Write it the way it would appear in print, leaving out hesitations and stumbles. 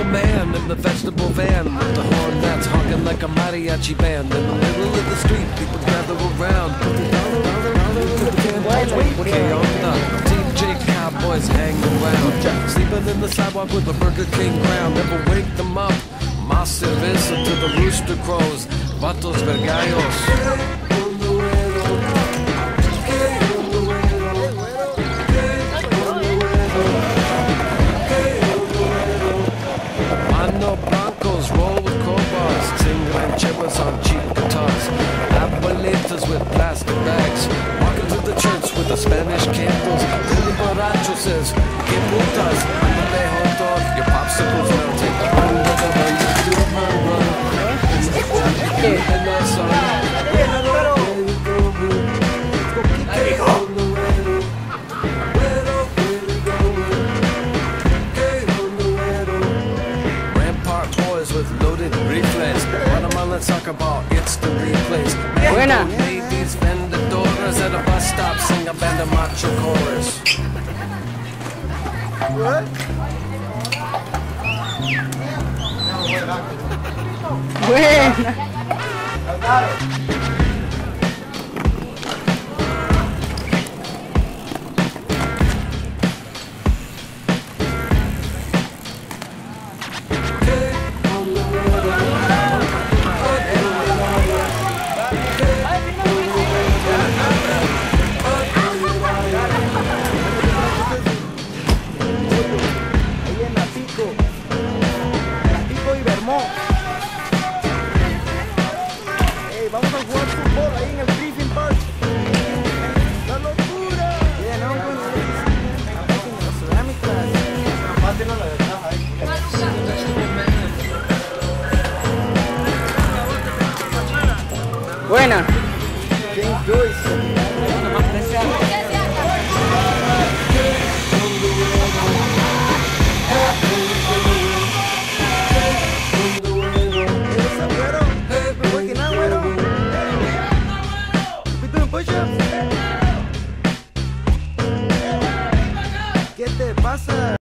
man in the vegetable van with the horn that's honking like a mariachi band. In the middle of the street, people gather around. ¿Qué onda? DJ cowboys hang around, sleeping in the sidewalk with a Burger King crown. Never wake them up. Más cerveza to the rooster crows. Vatos vergallos. Mano Blancos roll with crowbars, sing rancheras on cheap guitars. Abuelitas with plastic bags, walking to the church with the Spanish candles. El borracho says, "Que putas, ándale hot dog, your popsicles melting." Run, whatever you do, run. And that song. With loaded reflex. Guatemalan soccer ball, it's the replays. Buena. Ladies, vendedoras at a bus stop sing a band of macho chorus. What? Buena. Vamos a jugar fútbol ahí en el Griffin Park. ¡La locura! Buena.